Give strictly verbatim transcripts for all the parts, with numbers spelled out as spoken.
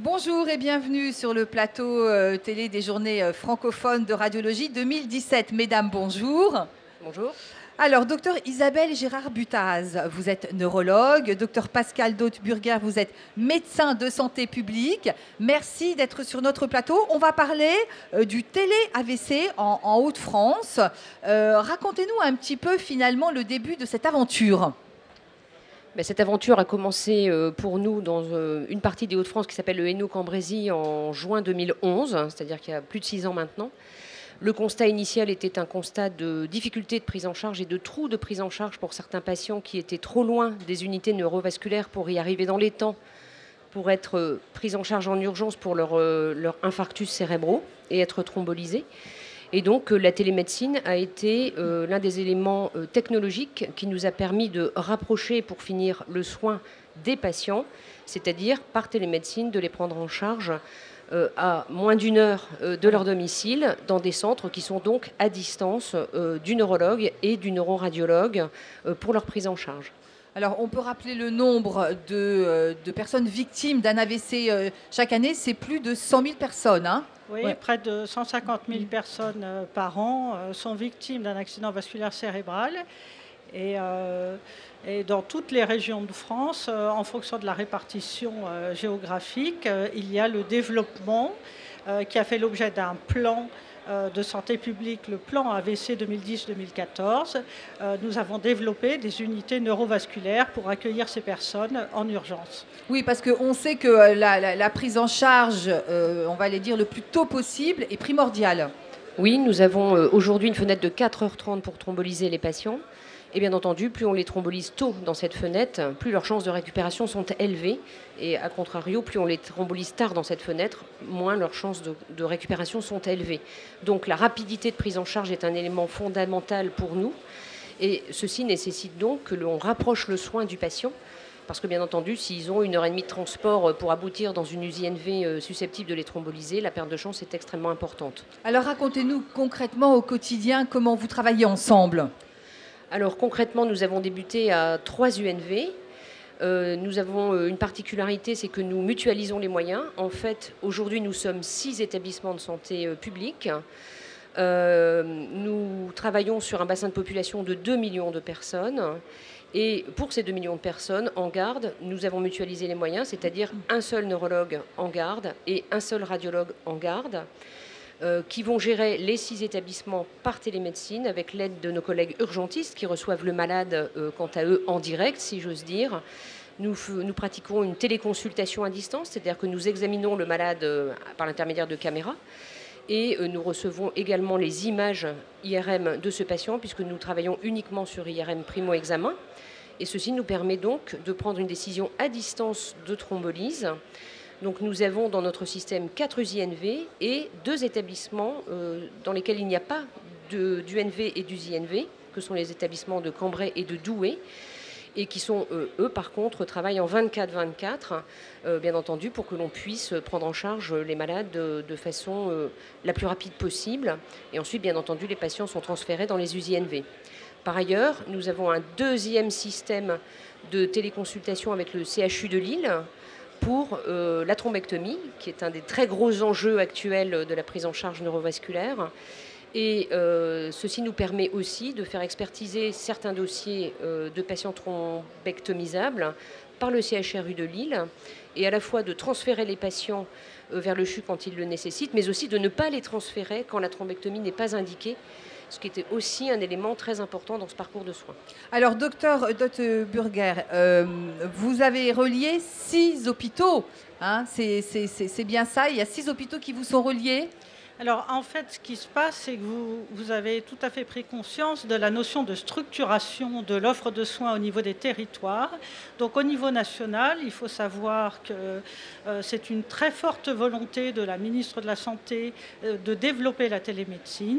Bonjour et bienvenue sur le plateau euh, télé des journées euh, francophones de radiologie deux mille dix-sept. Mesdames, bonjour. Bonjour. Alors, docteur Isabelle Gérard-Butaz, vous êtes neurologue. Docteur Pascal Doth-Burger, vous êtes médecin de santé publique. Merci d'être sur notre plateau. On va parler euh, du télé-A V C en, en Hauts-de-France. Euh, Racontez-nous un petit peu finalement le début de cette aventure. Ben, cette aventure a commencé euh, pour nous dans euh, une partie des Hauts-de-France qui s'appelle le Hainaut-Cambrésis en juin deux mille onze, c'est-à-dire qu'il y a plus de six ans maintenant. Le constat initial était un constat de difficulté de prise en charge et de trous de prise en charge pour certains patients qui étaient trop loin des unités neurovasculaires pour y arriver dans les temps, pour être euh, pris en charge en urgence pour leur, euh, leur infarctus cérébraux et être thrombolisés. Et donc euh, la télémédecine a été euh, l'un des éléments euh, technologiques qui nous a permis de rapprocher pour finir le soin des patients, c'est-à-dire par télémédecine de les prendre en charge euh, à moins d'une heure euh, de leur domicile dans des centres qui sont donc à distance euh, du neurologue et du neuroradiologue euh, pour leur prise en charge. Alors, on peut rappeler le nombre de, euh, de personnes victimes d'un A V C euh, chaque année, c'est plus de cent mille personnes. Hein. Oui, ouais. Près de cent cinquante mille personnes euh, par an euh, sont victimes d'un accident vasculaire cérébral. Et, euh, et dans toutes les régions de France, euh, en fonction de la répartition euh, géographique, euh, il y a le développement euh, qui a fait l'objet d'un plan de santé publique, le plan A V C deux mille dix deux mille quatorze. Euh, nous avons développé des unités neurovasculaires pour accueillir ces personnes en urgence. Oui, parce qu'on sait que la, la, la prise en charge, euh, on va les dire le plus tôt possible, est primordiale. Oui, nous avons euh, aujourd'hui une fenêtre de quatre heures trente pour thromboliser les patients. Et bien entendu, plus on les thrombolise tôt dans cette fenêtre, plus leurs chances de récupération sont élevées. Et à contrario, plus on les thrombolise tard dans cette fenêtre, moins leurs chances de, de récupération sont élevées. Donc la rapidité de prise en charge est un élément fondamental pour nous. Et ceci nécessite donc que l'on rapproche le soin du patient. Parce que bien entendu, s'ils ont une heure et demie de transport pour aboutir dans une U Z N V susceptible de les thromboliser, la perte de chance est extrêmement importante. Alors racontez-nous concrètement au quotidien comment vous travaillez ensemble. Alors concrètement, nous avons débuté à trois U N V. Euh, nous avons une particularité, c'est que nous mutualisons les moyens. En fait, aujourd'hui, nous sommes six établissements de santé euh, publics. Euh, nous travaillons sur un bassin de population de deux millions de personnes. Et pour ces deux millions de personnes en garde, nous avons mutualisé les moyens, c'est-à-dire un seul neurologue en garde et un seul radiologue en garde. Euh, qui vont gérer les six établissements par télémédecine avec l'aide de nos collègues urgentistes qui reçoivent le malade, euh, quant à eux, en direct, si j'ose dire. Nous, nous pratiquons une téléconsultation à distance, c'est-à-dire que nous examinons le malade euh, par l'intermédiaire de caméras et euh, nous recevons également les images I R M de ce patient puisque nous travaillons uniquement sur I R M primo-examen. Et ceci nous permet donc de prendre une décision à distance de thrombolyse. Donc nous avons dans notre système quatre U N V et deux établissements euh, dans lesquels il n'y a pas d'U N V et d'U Z N V, que sont les établissements de Cambrai et de Douai, et qui sont, euh, eux, par contre, travaillent en vingt-quatre vingt-quatre, euh, bien entendu, pour que l'on puisse prendre en charge les malades de, de façon euh, la plus rapide possible. Et ensuite, bien entendu, les patients sont transférés dans les U Z N V. Par ailleurs, nous avons un deuxième système de téléconsultation avec le C H U de Lille, pour euh, la thrombectomie, qui est un des très gros enjeux actuels de la prise en charge neurovasculaire. Et euh, ceci nous permet aussi de faire expertiser certains dossiers euh, de patients thrombectomisables par le C H R U de Lille, et à la fois de transférer les patients euh, vers le C H U quand ils le nécessitent, mais aussi de ne pas les transférer quand la thrombectomie n'est pas indiquée, ce qui était aussi un élément très important dans ce parcours de soins. Alors, docteur Doth-Burger, euh, vous avez relié six hôpitaux, hein, c'est bien ça, il y a six hôpitaux qui vous sont reliés. Alors, en fait, ce qui se passe, c'est que vous, vous avez tout à fait pris conscience de la notion de structuration de l'offre de soins au niveau des territoires. Donc, au niveau national, il faut savoir que euh, c'est une très forte volonté de la ministre de la Santé euh, de développer la télémédecine.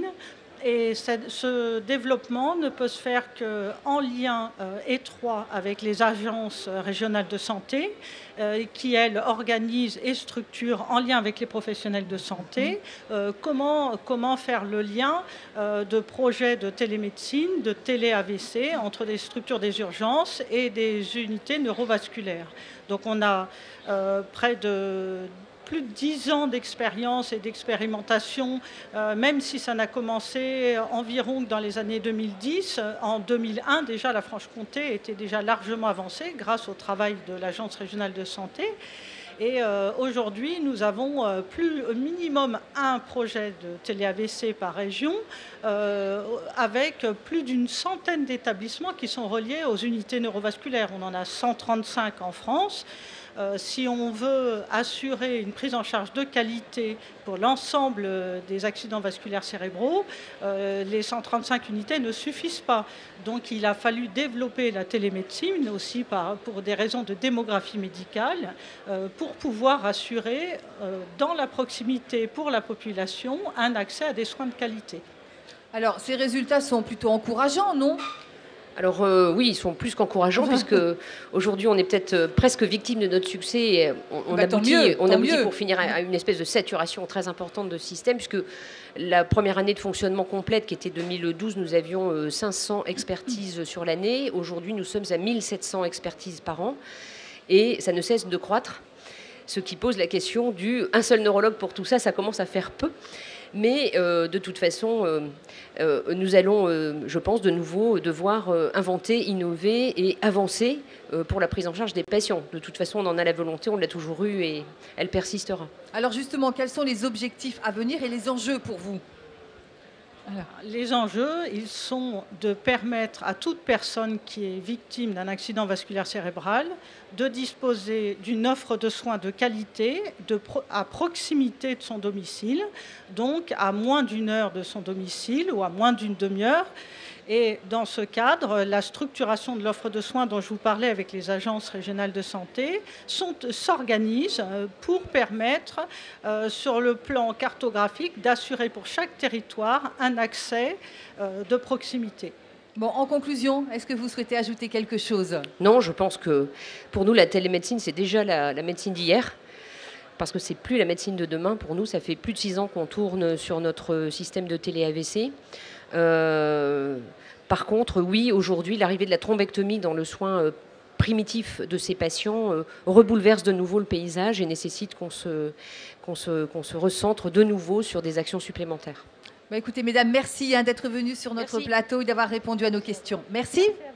Et ce développement ne peut se faire qu'en lien euh, étroit avec les agences régionales de santé, euh, qui, elles, organisent et structurent en lien avec les professionnels de santé, euh, comment, comment faire le lien euh, de projets de télémédecine, de télé-A V C, entre des structures des urgences et des unités neurovasculaires. Donc on a euh, près de plus de dix ans d'expérience et d'expérimentation, euh, même si ça n'a commencé environ dans les années deux mille dix. En deux mille un, déjà, la Franche-Comté était déjà largement avancée grâce au travail de l'Agence régionale de santé. Et euh, aujourd'hui, nous avons euh, plus au minimum un projet de télé-A V C par région, euh, avec plus d'une centaine d'établissements qui sont reliés aux unités neurovasculaires. On en a cent trente-cinq en France. Euh, si on veut assurer une prise en charge de qualité pour l'ensemble des accidents vasculaires cérébraux, euh, les cent trente-cinq unités ne suffisent pas. Donc il a fallu développer la télémédecine aussi par, pour des raisons de démographie médicale, euh, pour pouvoir assurer euh, dans la proximité pour la population un accès à des soins de qualité. Alors ces résultats sont plutôt encourageants, non ? Alors euh, oui, ils sont plus qu'encourageants, puisque aujourd'hui on est peut-être euh, presque victime de notre succès. Et on, on bah, aboutit, mieux, on aboutit mieux. pour finir à, à une espèce de saturation très importante de système, puisque la première année de fonctionnement complète, qui était deux mille douze, nous avions euh, cinq cents expertises sur l'année. Aujourd'hui, nous sommes à mille sept cents expertises par an, et ça ne cesse de croître. Ce qui pose la question du un seul neurologue pour tout ça, ça commence à faire peu. Mais euh, de toute façon, euh, euh, nous allons, euh, je pense, de nouveau devoir euh, inventer, innover et avancer euh, pour la prise en charge des patients. De toute façon, on en a la volonté, on l'a toujours eue et elle persistera. Alors justement, quels sont les objectifs à venir et les enjeux pour vous ? Alors, les enjeux, ils sont de permettre à toute personne qui est victime d'un accident vasculaire cérébral de disposer d'une offre de soins de qualité de pro- à proximité de son domicile, donc à moins d'une heure de son domicile ou à moins d'une demi-heure. Et dans ce cadre, la structuration de l'offre de soins dont je vous parlais avec les agences régionales de santé sont, s'organise pour permettre, euh, sur le plan cartographique, d'assurer pour chaque territoire un accès euh, de proximité. Bon, en conclusion, est-ce que vous souhaitez ajouter quelque chose ? Non, je pense que pour nous, la télémédecine, c'est déjà la, la médecine d'hier, parce que c'est plus la médecine de demain. Pour nous, ça fait plus de six ans qu'on tourne sur notre système de télé-A V C. Euh, par contre, oui, aujourd'hui, l'arrivée de la thrombectomie dans le soin euh, primitif de ces patients euh, rebouleverse de nouveau le paysage et nécessite qu'on se, qu'on se, qu'on se recentre de nouveau sur des actions supplémentaires. Bah écoutez, mesdames, merci hein, d'être venues sur notre Merci. plateau et d'avoir répondu à nos questions. Merci. Merci.